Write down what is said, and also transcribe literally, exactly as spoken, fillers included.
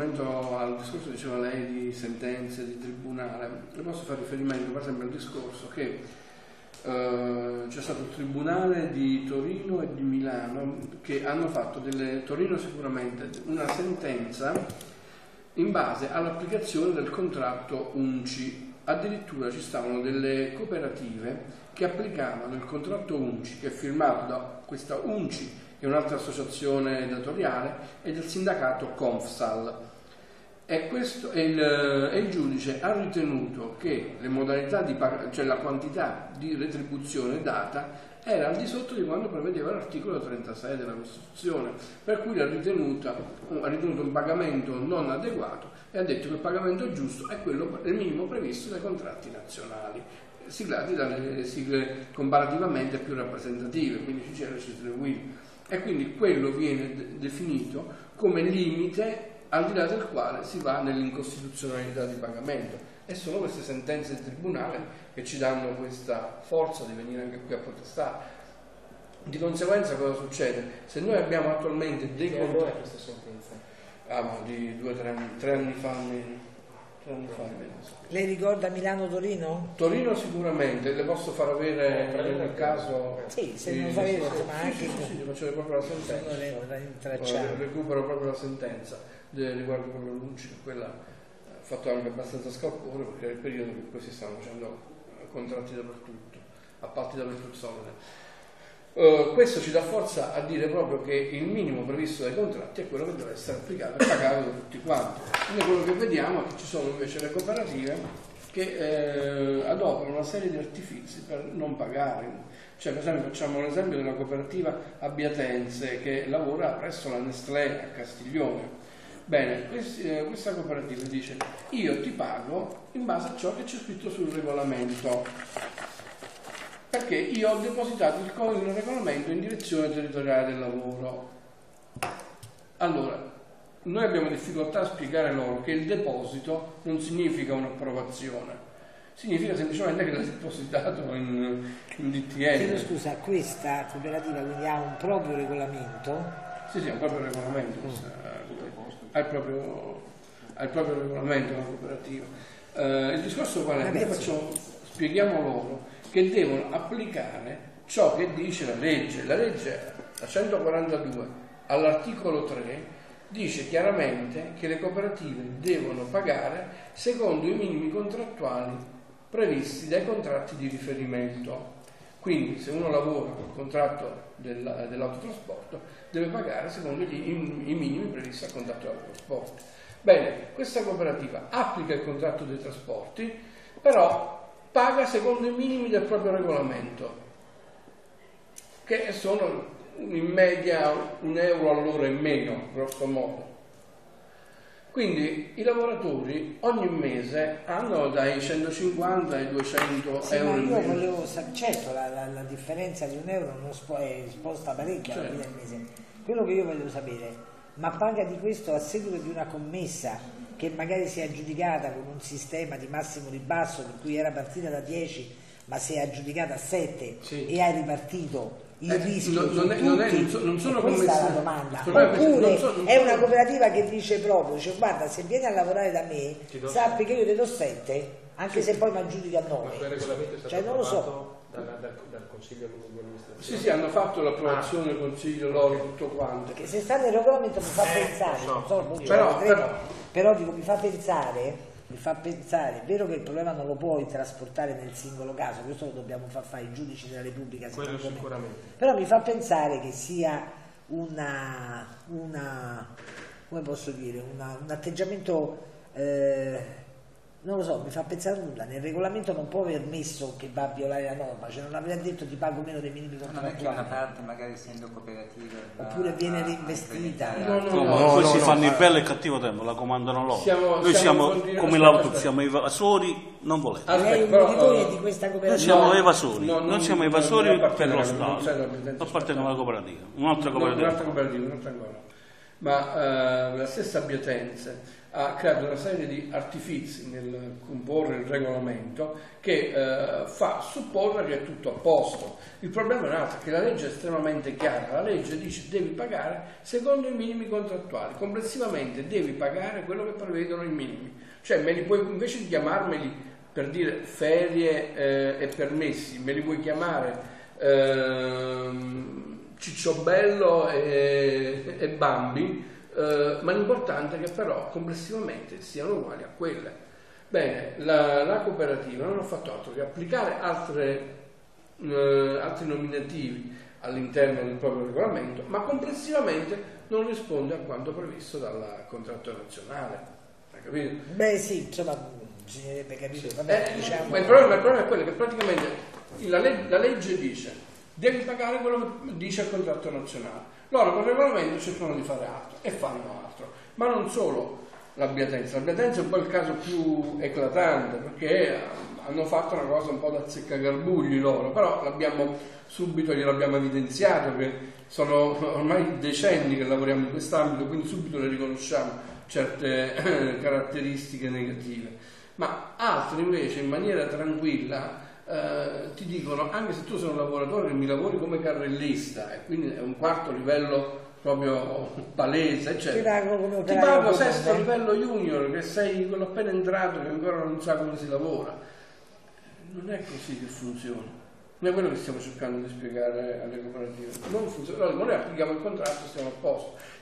riferimento al discorso che diceva lei di sentenze, di tribunale, le posso fare riferimento per esempio al discorso che eh, c'è stato il tribunale di Torino e di Milano che hanno fatto delle, Torino sicuramente, una sentenza in base all'applicazione del contratto U N C I. Addirittura ci stavano delle cooperative che applicavano il contratto U N C I, che è firmato da questa U N C I, che è un'altra associazione datoriale, e del sindacato Confsal. E, questo, e, il, e il giudice ha ritenuto che le modalità di cioè la quantità di retribuzione data era al di sotto di quanto prevedeva l'articolo trentasei della Costituzione, per cui ha ritenuto, ha ritenuto un pagamento non adeguato e ha detto che il pagamento giusto è quello il minimo previsto dai contratti nazionali, siglati dalle sigle comparativamente più rappresentative, quindi C C R, C S L e U I L. E quindi quello viene de definito come limite al di là del quale si va nell'incostituzionalità di pagamento, e sono queste sentenze del tribunale che ci danno questa forza di venire anche qui a protestare. Di conseguenza cosa succede? Se noi abbiamo attualmente dei contratti, questa sentenza? Ah, ma di due o tre anni, tre anni fa almeno. Tre anni fa almeno. Lei ricorda Milano-Torino? Torino sicuramente, le posso far avere eh, nel caso. Sì, se non lo sapevo, sì, ma anche. Sì, sì, sì, faccio proprio la sentenza. Eh, recupero proprio la sentenza riguardo proprio l'U N C I, quella ha fatto anche abbastanza scalpore perché era il periodo in cui si stavano facendo contratti dappertutto, appalti dappertutto. Uh, questo ci dà forza a dire proprio che il minimo previsto dai contratti è quello che deve essere applicato e pagato da tutti quanti. Quindi quello che vediamo è che ci sono invece le cooperative che eh, adoperano una serie di artifici per non pagare. Cioè, per esempio, facciamo l'esempio della cooperativa Abbiatense che lavora presso la Nestlé a Castiglione. Bene, questi, eh, questa cooperativa dice: io ti pago in base a ciò che c'è scritto sul regolamento, perché io ho depositato il, il regolamento in direzione territoriale del lavoro. Allora, noi abbiamo difficoltà a spiegare loro che il deposito non significa un'approvazione, significa semplicemente che l'ha depositato in, in D T L. Chiedo scusa, questa cooperativa quindi ha un proprio regolamento? Sì, sì, ha un proprio regolamento, mm. ha, il proprio, ha il proprio regolamento la cooperativa. Uh, il discorso qual è? Noi facciamo, spieghiamo loro che devono applicare ciò che dice la legge. La legge, la centoquarantadue, all'articolo tre, dice chiaramente che le cooperative devono pagare secondo i minimi contrattuali previsti dai contratti di riferimento. Quindi se uno lavora col contratto del, dell'autotrasporto deve pagare secondo gli, i, i minimi previsti al contratto dell'autotrasporto. Bene, questa cooperativa applica il contratto dei trasporti, però paga secondo i minimi del proprio regolamento, che sono in media un euro all'ora in meno, grosso modo. Quindi i lavoratori ogni mese hanno dai centocinquanta ai duecento sì, euro in meno. meno. Volevo sapere, certo, la, la, la differenza di un euro non spo è sposta parecchio alla fine del mese. Quello che io volevo sapere, ma paga di questo a seguito di una commessa che magari si è aggiudicata con un sistema di massimo ribasso, per cui era partita da dieci ma si è aggiudicata a sette, sì, e hai ripartito il eh, rischio non, non, è, non, è, non, so, non sono questa è la domanda. Oppure non so, non è una cooperativa che dice proprio, dice guarda, se vieni a lavorare da me sappi che io ti do sette, anche sì, se poi mi aggiudichi a nove. Ma quel regolamento è stato cioè, non lo so. Dal, dal, dal Consiglio di amministrazione? Sì, sì, hanno fatto l'approvazione del ah. Consiglio loro, tutto quanto. Che se sta nel regolamento mi fa eh, pensare, so, non so, non però, però, però dico, mi fa pensare mi fa pensare, è vero che il problema non lo puoi trasportare nel singolo caso, questo lo dobbiamo far fare i giudici della Repubblica, quello sicuramente, però mi fa pensare che sia una, una come posso dire, una, un atteggiamento, eh, non lo so, mi fa pensare nulla, nel regolamento non può aver messo che va a violare la norma, cioè non aveva detto ti pago meno dei minimi contrattuali. Non è che una parte magari essendo cooperativa oppure viene reinvestita. No, no, no, no, no, poi no, si no, fanno no, il bello e il cattivo tempo, la comandano loro. Siamo, Noi siamo, siamo come l'auto, siamo evasori non volenti. Lei uno di voi è di questa cooperativa? Noi siamo evasori, no, non siamo evasori per lo Stato, appartengono alla cooperativa, un'altra cooperativa. Un'altra cooperativa, un'altra cooperativa. ma eh, la stessa Abbiatense ha creato una serie di artifizi nel comporre il regolamento che eh, fa supporre che è tutto a posto. Il problema è un altro, che la legge è estremamente chiara, la legge dice devi pagare secondo i minimi contrattuali, complessivamente devi pagare quello che prevedono i minimi, cioè me li puoi, invece di chiamarmeli per dire ferie eh, e permessi, me li puoi chiamare eh, Cicciobello e, e Bambi, Uh, ma l'importante è che però complessivamente siano uguali a quelle. Bene, la, la cooperativa non ha fatto altro che applicare altre, uh, altri nominativi all'interno del proprio regolamento, ma complessivamente non risponde a quanto previsto dal contratto nazionale. Hai capito? Beh sì, insomma, bisognerebbe capire. Sì. Vabbè, eh, diciamo... ma il problema, il problema è quello che praticamente la, leg- la legge dice devi pagare quello che dice il contratto nazionale. Loro con il regolamento cercano di fare altro e fanno altro, ma non solo l'Abbiatense. L'Abbiatense è un po' il caso più eclatante, perché hanno fatto una cosa un po' da azzeccagarbugli loro, però l'abbiamo subito, gliel'abbiamo evidenziato, che sono ormai decenni che lavoriamo in quest'ambito, quindi subito le riconosciamo certe caratteristiche negative. Ma altri invece in maniera tranquilla Uh, ti dicono, anche se tu sei un lavoratore che mi lavori come carrellista e quindi è un quarto livello proprio palese, eccetera, ti pago sesto livello junior, che sei quello appena entrato che ancora non sa come si lavora. Non è così che funziona, non è quello che stiamo cercando di spiegare alle cooperative, non funziona. Allora, noi applichiamo il contratto e stiamo a posto.